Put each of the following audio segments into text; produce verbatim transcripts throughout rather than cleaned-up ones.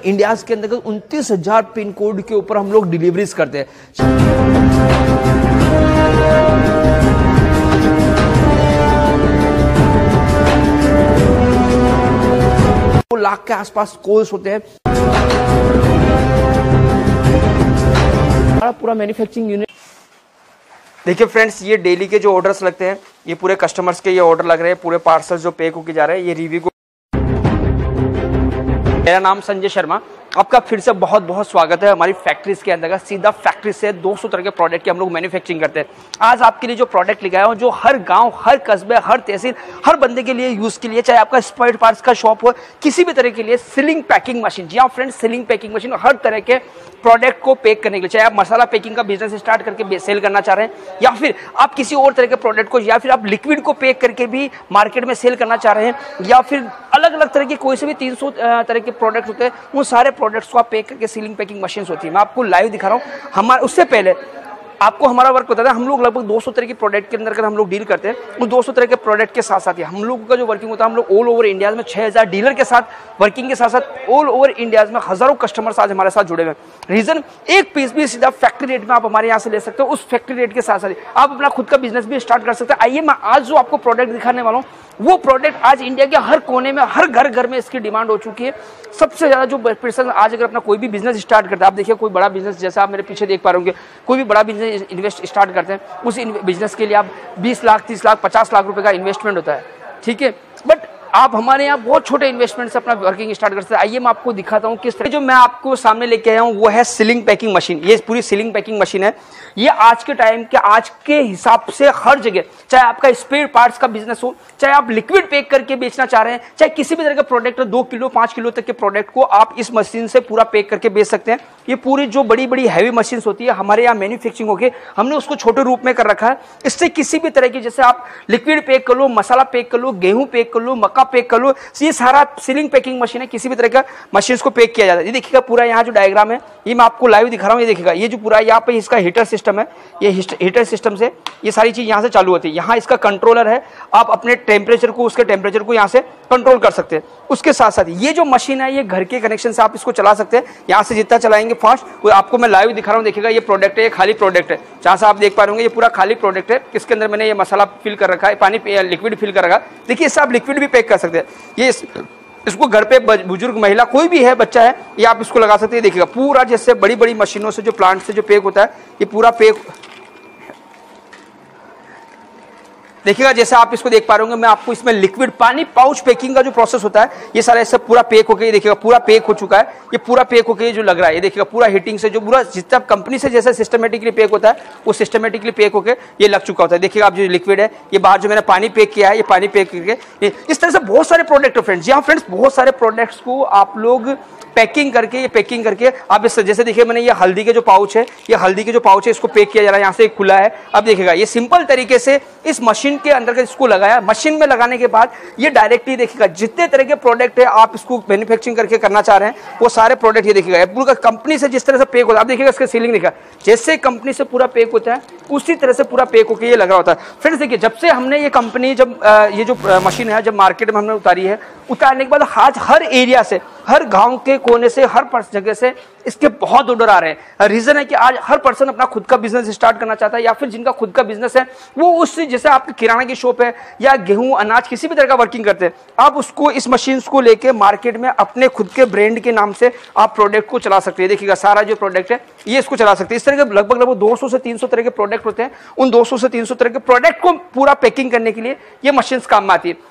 India के अंदर उनतीस हजार पिन कोड के ऊपर हम लोग डिलीवरीज करते हैं। लाख के आसपास कॉल्स होते हैं। हमारा पूरा मैन्युफैक्चरिंग यूनिट, देखिए फ्रेंड्स, ये डेली के जो ऑर्डर्स लगते हैं, ये पूरे कस्टमर्स के ये ऑर्डर लग रहे हैं, पूरे पार्सल्स जो पैक होके जा रहे हैं, ये रिव्यू को। मेरा नाम संजय शर्मा, आपका फिर से बहुत बहुत स्वागत है हमारी फैक्ट्रीज के अंदर। सीधा फैक्ट्री से दो सौ तरह के प्रोडक्ट की हम लोग मैन्युफैक्चरिंग करते हैं। आज आपके लिए जो प्रोडक्ट लेके आया हूं, जो हर गांव, हर कस्बे, हर तहसील, हर बंदे के लिए यूज के लिए, चाहे आपका स्पेयर पार्ट्स का शॉप हो, किसी भी तरह के लिए सीलिंग पैकिंग मशीन। जी हाँ फ्रेंड्स, सीलिंग पैकिंग मशीन हर तरह के प्रोडक्ट को पैक करने के लिए, चाहे आप मसाला पैकिंग का बिजनेस स्टार्ट करके सेल करना चाह रहे हैं, या फिर आप किसी और तरह के प्रोडक्ट को, या फिर आप लिक्विड को पैक करके भी मार्केट में सेल करना चाह रहे हैं, या फिर अलग अलग तरह के कोई से भी तीन सौ तरह के प्रोडक्ट होते हैं, उन सारे प्रोडक्ट्स को आप पैक करके सीलिंग पैकिंग मशीन होती है। मैं आपको लाइव दिखा रहा हूं। हमारे उससे पहले आपको हमारा वर्क बताता है। हम लोग लगभग दो सौ तरह के प्रोडक्ट के अंदर अगर हम लोग डील करते हैं, उन दो सौ तरह के प्रोडक्ट के साथ साथ ही हम लोगों का जो वर्किंग होता है, हम लोग ऑल ओवर इंडिया में छह हज़ार डीलर के साथ वर्किंग के साथ साथ ऑल ओवर इंडिया में हजारों कस्टमर्स आज हमारे साथ जुड़े हुए हैं। रीजन, एक पीस भी सीधा फैक्ट्री रेट में आप हमारे यहाँ से ले सकते हो। उस फैक्ट्री रेट के साथ साथ आप अपना खुद का बिजनेस भी स्टार्ट कर सकते हैं। आइए, मैं आज जो आपको प्रोडक्ट दिखाने वाला हूँ, वो प्रोडक्ट आज इंडिया के हर कोने में, हर घर घर में इसकी डिमांड हो चुकी है। सबसे ज्यादा जो पर्सन आज अगर अपना कोई भी बिजनेस स्टार्ट करता है, आप देखिए कोई बड़ा बिजनेस, जैसा आप मेरे पीछे देख पा रहे होंगे, कोई भी बड़ा बिजनेस इन्वेस्ट स्टार्ट करते हैं, उस बिजनेस के लिए आप बीस लाख, तीस लाख, पचास लाख रुपए का इन्वेस्टमेंट होता है, ठीक है। बट आप हमारे यहाँ बहुत छोटे इन्वेस्टमेंट से अपना वर्किंग स्टार्ट कर सकते हैं। आइए मैं आपको दिखाता हूँ किस तरह। जो मैं आपको सामने लेके आया हूँ वो है सीलिंग पैकिंग मशीन। ये पूरी सीलिंग पैकिंग मशीन है। ये आज के टाइम के, आज के हिसाब से हर जगह, चाहे आपका स्पेयर पार्ट्स का बिजनेस हो, चाहे आप लिक्विड पैक करके बेचना चाह रहे हैं, चाहे किसी भी तरह का प्रोडक्ट, दो किलो पांच किलो तक के प्रोडक्ट को आप इस मशीन से पूरा पैक करके बेच सकते हैं। ये पूरी जो बड़ी बड़ी हैवी मशीन होती है, हमारे यहाँ मैन्युफैक्चरिंग होगी, हमने उसको छोटे रूप में कर रखा है। इससे किसी भी तरह की, जैसे आप लिक्विड पैक कर लो, मसाला पैक कर लो, गेहूं पैक कर लो, मक्का पैक कर लो, ये सारा सीलिंग पैकिंग मशीन है। किसी भी तरह का मशीन को पैक किया जाता है। ये देखिएगा पूरा यहाँ जो डायग्राम है, ये मैं आपको लाइव दिखा रहा हूँ। ये देखिएगा, ये जो पूरा यहाँ पे इसका हीटर सिस्टम है, ये हीटर सिस्टम से ये सारी चीज यहाँ से चालू होती है। यहाँ इसका कंट्रोलर है, आप अपने टेम्परेचर को, उसके टेम्परेचर को यहाँ से कंट्रोल कर सकते हैं। उसके साथ साथ ये जो मशीन है, ये घर के कनेक्शन से आप इसको चला सकते हैं। यहाँ से जितना चलाएंगे फास्ट, वो आपको मैं लाइव दिखा रहा हूँ। देखिएगा, ये प्रोडक्ट है, ये खाली प्रोडक्ट है। जहाँ से आप देख पा रहे होंगे, ये पूरा खाली प्रोडक्ट है। इसके अंदर मैंने ये मसाला फिल कर रखा है, पानी लिक्विड फिल कर रखा है। देखिए, इससे आप लिक्विड भी पैक कर सकते हैं। ये इसको घर पे बुजुर्ग, महिला, कोई भी है, बच्चा है, ये आप इसको लगा सकते हैं। देखिएगा पूरा, जैसे बड़ी बड़ी मशीनों से, जो प्लांट से जो पैक होता है, ये पूरा पैक। देखिएगा, जैसे आप इसको देख पा रहे होंगे, मैं आपको इसमें लिक्विड पानी पाउच पैकिंग का जो प्रोसेस होता है, ये सारा ऐसे पूरा पैक होके, ये देखिएगा पूरा पैक हो चुका है। ये पूरा पैक होके जो लग रहा है, ये देखिएगा पूरा हीटिंग से, जो पूरा जितना कंपनी से जैसे सिस्टमेटिकली पैक होता है, वो सिस्टमेटिकली पैक होके ये लग चुका होता है। देखिएगा, आप जो लिक्विड है, ये बाहर जो मैंने पानी पैक किया है, ये पानी पैक करके, इस तरह से बहुत सारे प्रोडक्ट है फ्रेंड्स। यहाँ फ्रेंड्स बहुत सारे प्रोडक्ट्स को आप लोग पैकिंग करके, ये पैकिंग करके आप इस, जैसे देखिए मैंने ये हल्दी के जो पाउच है, ये हल्दी के जो पाउच है, इसको पैक किया जा रहा है। यहाँ से खुला है। अब देखिएगा, ये सिंपल तरीके से इस मशीन के अंदर इसको लगाया। मशीन में लगाने के बाद ये डायरेक्टली, देखिएगा जितने तरह के प्रोडक्ट है आप इसको मैन्युफैक्चरिंग करके करना चाह रहे हैं, वो सारे प्रोडक्ट ये देखिएगा पूरा कंपनी से जिस तरह से पैक होता है। आप देखिएगा इसका सीलिंग देखा, जैसे कंपनी से पूरा पैक होता है, उसी तरह से पूरा पैक होकर ये लग रहा होता है। फ्रेंड्स देखिए, जब से हमने ये कंपनी, जब ये जो मशीन है, जब मार्केट में हमने उतारी है, उतारने के बाद आज हर एरिया से, हर गांव के कोने से, हर जगह से इसके बहुत ऑर्डर आ रहे हैं। रीजन है कि आज हर पर्सन अपना खुद का बिजनेस स्टार्ट करना चाहता है, या फिर जिनका खुद का बिजनेस है, वो उस, जैसे आपकी किराना की शॉप है, या गेहूं, अनाज, किसी भी तरह का वर्किंग करते हैं, आप उसको, इस मशीन को लेके मार्केट में अपने खुद के ब्रांड के नाम से आप प्रोडक्ट को चला सकते हैं। देखिएगा सारा जो प्रोडक्ट है, ये इसको चला सकते हैं। इस तरह के लगभग लगभग दो सौ से तीन सौ तरह के प्रोडक्ट होते हैं। उन दो सौ से तीन सौ तरह के प्रोडक्ट को पूरा पैकिंग करने के लिए ये मशीन काम में आती है।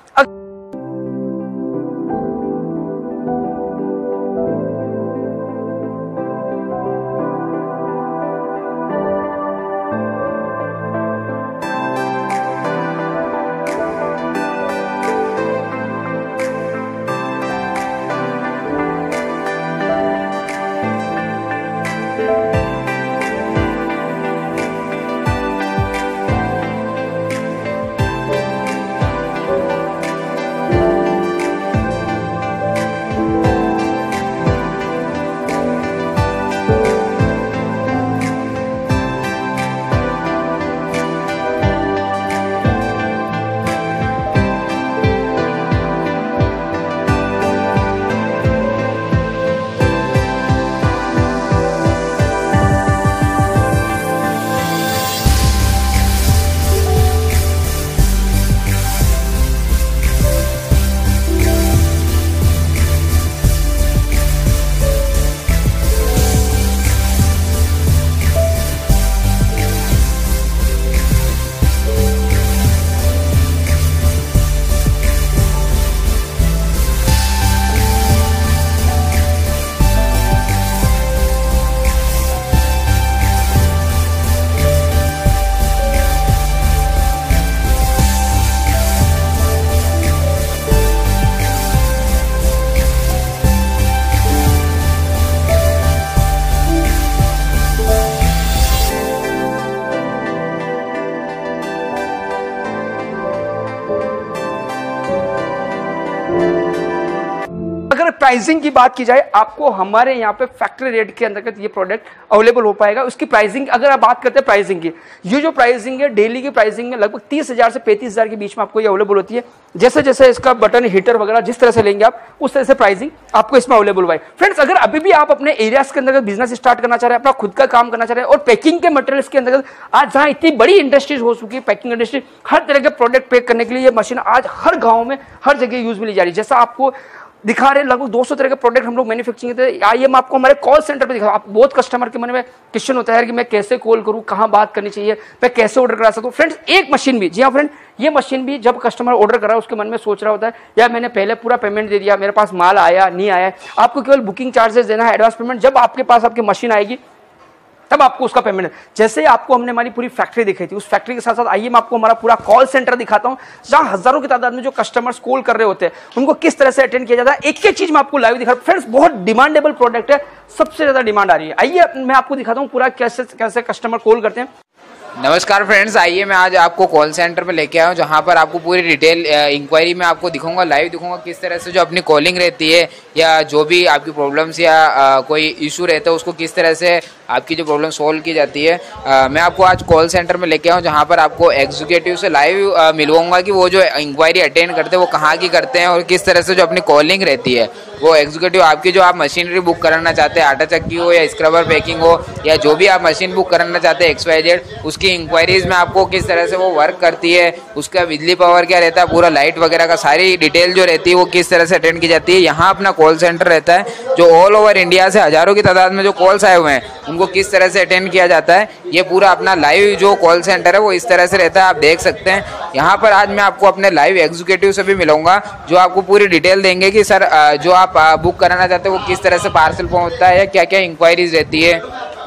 प्राइसिंग की बात की जाए, आपको हमारे यहाँ पे फैक्ट्री रेट के अंतर्गत ये प्रोडक्ट अवेलेबल हो पाएगा। उसकी प्राइसिंग अगर आप बात करते हैं प्राइसिंग की, ये जो प्राइसिंग है डेली की प्राइसिंग में लगभग तीस हजार से पैंतीस हजार के बीच में आपको ये अवेलेबल होती है। जैसे जैसे इसका बटन हीटर वगैरह जिस तरह से लेंगे आप, उस तरह से प्राइसिंग आपको इसमें अवेलेबल हुआ है। फ्रेंड्स, अगर अभी भी आप अपने एरियाज के अंदर बिजनेस स्टार्ट करना चाह रहे हैं, अपना खुद का काम करना चाह रहे हैं, और पैकिंग के मटेरियल्स के अंदर आज जहां इतनी बड़ी इंडस्ट्रीज हो चुकी है, पैकिंग इंडस्ट्री, हर तरह के प्रोडक्ट पैक करने के लिए ये मशीन आज हर गांव में हर जगह यूज में ली जा रही है। जैसा आपको दिखा रहे लगभग दो सौ तरह के प्रोडक्ट हम लोग मैन्युफैक्चरिंग करते हैं। आइए मैं आपको हमारे कॉल सेंटर पे दिखा। आप बहुत कस्टमर के मन में क्वेश्चन होता है कि मैं कैसे कॉल करूं, कहां बात करनी चाहिए, मैं कैसे ऑर्डर करा सकता हूं। फ्रेंड्स, एक मशीन भी, जी हाँ फ्रेंड, ये मशीन भी जब कस्टमर ऑर्डर कर रहा है उसके मन में सोच रहा होता है यार मैंने पहले पूरा पेमेंट दे दिया, मेरे पास माल आया नहीं आया। आपको केवल बुकिंग चार्जेस देना है, एडवांस पेमेंट। जब आपके पास आपकी मशीन आएगी तब आपको उसका पेमेंट है। जैसे आपको हमने हमारी पूरी फैक्ट्री दिखाई थी, उस फैक्ट्री के साथ साथ आइए मैं आपको हमारा पूरा कॉल सेंटर दिखाता हूं, जहां हजारों की तादाद में जो कस्टमर्स कॉल कर रहे होते हैं उनको किस तरह से अटेंड किया जाता है। एक एक चीज मैं आपको लाइव दिखा रहा हूं। फ्रेंड्स, बहुत डिमांडेबल प्रोडक्ट है, सबसे ज्यादा डिमांड आ रही है। आइए मैं आपको दिखाता हूं पूरा कैसे कैसे कस्टमर कॉल करते हैं। नमस्कार फ्रेंड्स, आइए मैं आज आपको कॉल सेंटर पे लेके आया हूँ, जहाँ पर आपको पूरी डिटेल इंक्वायरी में आपको दिखाऊंगा, लाइव दिखाऊंगा किस तरह से जो अपनी कॉलिंग रहती है या जो भी आपकी प्रॉब्लम्स या आ, कोई इशू रहता है उसको किस तरह से आपकी जो प्रॉब्लम सॉल्व की जाती है। आ, मैं आपको आज कॉल सेंटर में लेके आया हूँ, जहाँ पर आपको एग्जीक्यूटिव से लाइव मिलवाऊंगा कि वो जो इंक्वायरी अटेंड करते हैं वो कहाँ की करते हैं और किस तरह से जो अपनी कॉलिंग रहती है वो एग्जीक्यूटिव आपकी जो आप मशीनरी बुक कराना चाहते हैं, आटा चक्की हो या स्क्रबर पैकिंग हो या जो भी आप मशीन बुक कराना चाहते हैं एक्स वाई जेड, उसकी इंक्वायरीज में आपको किस तरह से वो वर्क करती है, उसका बिजली पावर क्या रहता है, पूरा लाइट वगैरह का सारी डिटेल जो रहती है वो किस तरह से अटेंड की जाती है। यहाँ अपना कॉल सेंटर रहता है जो ऑल ओवर इंडिया से हजारों की तादाद में जो कॉल्स आए हुए हैं उनको किस तरह से अटेंड किया जाता है। ये पूरा अपना लाइव जो कॉल सेंटर है वो इस तरह से रहता है, आप देख सकते हैं। यहाँ पर आज मैं आपको अपने लाइव एग्जीक्यूटिव से भी मिलूंगा जो आपको पूरी डिटेल देंगे कि सर जो आप बुक कराना चाहते हैं वो किस तरह से पार्सल पहुंचता है या क्या क्या इंक्वायरीज रहती है।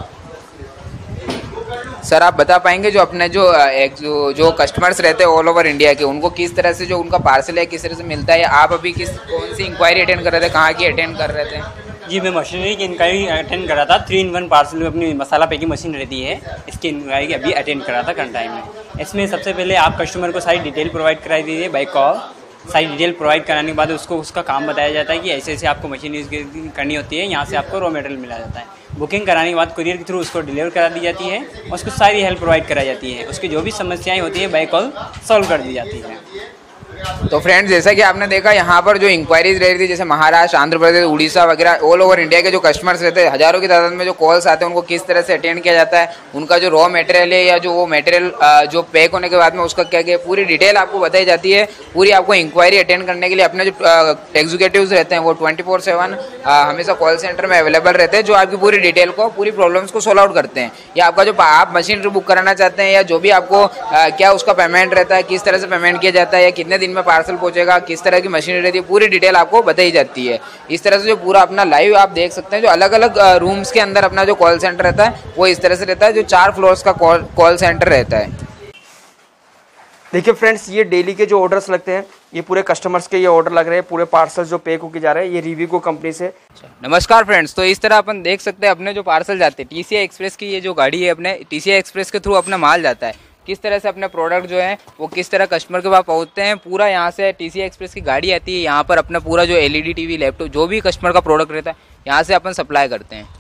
सर आप बता पाएंगे जो अपने जो जो, जो कस्टमर्स रहते हैं ऑल ओवर इंडिया के, उनको किस तरह से जो उनका पार्सल है किस तरह से मिलता है, या आप अभी किस कौन सी इंक्वायरी अटेंड कर रहे थे, कहाँ की अटेंड कर रहे थे? जी, मैं मशीनरी की इंक्वायरी अटेंड कर रहा था। थ्री इन वन पार्सल में अपनी मसाला पैकिंग मशीन रहती है, इसकी इंक्वायरी अभी अटेंड कर रहा था करंट टाइम में। इसमें सबसे पहले आप कस्टमर को सारी डिटेल प्रोवाइड कराई दीजिए बाई कॉल। सारी डिटेल प्रोवाइड कराने के बाद उसको उसका काम बताया जाता है कि ऐसे ऐसे आपको मशीन यूज़ करनी होती है, यहाँ से आपको रॉ मटेरियल मिला जाता है। बुकिंग कराने के बाद कुरियर के थ्रू उसको डिलीवर करा दी जाती है और उसको सारी हेल्प प्रोवाइड कराई जाती है। उसकी जो भी समस्याएं होती है बाई कॉल सॉल्व कर दी जाती है। तो फ्रेंड्स, जैसा कि आपने देखा यहाँ पर जो इंक्वायरीज रहती है जैसे महाराष्ट्र, आंध्र प्रदेश, उड़ीसा वगैरह ऑल ओवर इंडिया के जो कस्टमर्स रहते हैं हजारों की तादाद में जो कॉल्स आते हैं उनको किस तरह से अटेंड किया जाता है, उनका जो रॉ मटेरियल है या जो वो मटेरियल जो पैक होने के बाद में उसका क्या क्या पूरी डिटेल आपको बताई जाती है। पूरी आपको इंक्वायरी अटेंड करने के लिए अपने जो एग्जीक्यूटिव्स रहते हैं वो ट्वेंटी फोर सेवन हमेशा कॉल सेंटर में अवेलेबल रहते हैं, जो आपकी पूरी डिटेल को पूरी प्रॉब्लम्स को सॉल्व आउट करते हैं। या आपका जो आप मशीनरी बुक कराना चाहते हैं या जो भी आपको क्या उसका पेमेंट रहता है, किस तरह से पेमेंट किया जाता है या कितने दिन में पार्सल पहुंचेगा, किस तरह की मशीनरी रहती है, पूरी डिटेल आपको बताई जाती है। इस तरह से जो पूरा अपना लाइव आप देख सकते हैं, जो अलग अलग रूम्स के अंदर अपना जो कॉल सेंटर रहता है वो इस तरह से रहता है, जो चार फ्लोर्स का कॉल कॉल सेंटर रहता है। देखिए फ्रेंड्स, ये डेली के जो ऑर्डर्स लगते हैं ये पूरे कस्टमर्स के ये ऑर्डर लग रहे हैं, पूरे पार्सल जो पैक होके जा रहे हैं ये रिव्यू कंपनी से। नमस्कार फ्रेंड्स, तो इस तरह अपन देख सकते हैं अपने जो पार्सल जाते हैं टीसीआई एक्सप्रेस की, ये जो गाड़ी है अपने टीसीआई एक्सप्रेस के थ्रू अपना माल जाता है, किस तरह से अपने प्रोडक्ट जो है वो किस तरह कस्टमर के पास पहुंचते हैं। पूरा यहाँ से टीसीआई एक्सप्रेस की गाड़ी आती है, यहाँ पर अपना पूरा जो एलईडी टीवी लैपटॉप जो भी कस्टमर का प्रोडक्ट रहता है यहाँ से अपन सप्लाई करते हैं।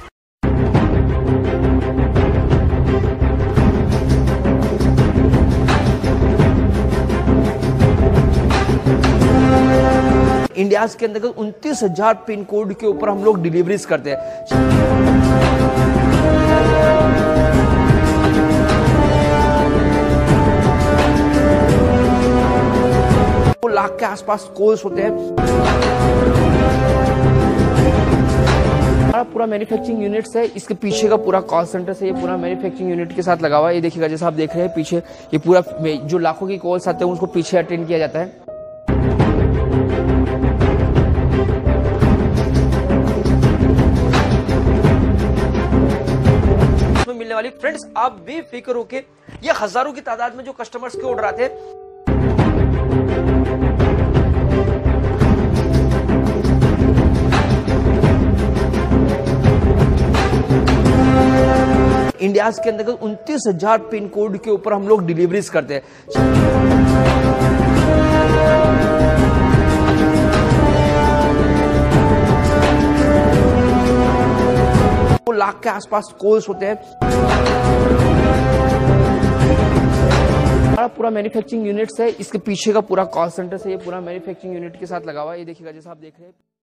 इंडिया के अंदर उनतीस हजार पिन कोड के ऊपर हम लोग डिलीवरीज करते हैं। लाख के आसपास कॉल्स होते हैं। पूरा मैन्युफैक्चरिंग यूनिट्स है, इसके पीछे का पूरा कॉल सेंटर से ये पूरा मैन्युफैक्चरिंग यूनिट के साथ लगा हुआ है। ये देखिएगा जैसा आप देख रहे हैं पीछे ये पूरा जो लाखों की कॉल्स आते हैं उसको पीछे अटेंड किया जाता है। मिलने वाली फ्रेंड्स, आप बेफिक्र होके ये हजारों की तादाद में जो कस्टमर्स के ऑर्डर आते हैं इंडिया के अंदर उनतीस हजार पिन कोड के ऊपर हम लोग डिलीवरीज करते हैं। लाख के आसपास कॉल्स होते हैं। हमारा पूरा मैन्युफैक्चरिंग यूनिट है, इसके पीछे का पूरा कॉल सेंटर से ये पूरा मैन्युफैक्चरिंग यूनिट के साथ लगा हुआ है। ये देखिएगा जैसा आप देख रहे हैं।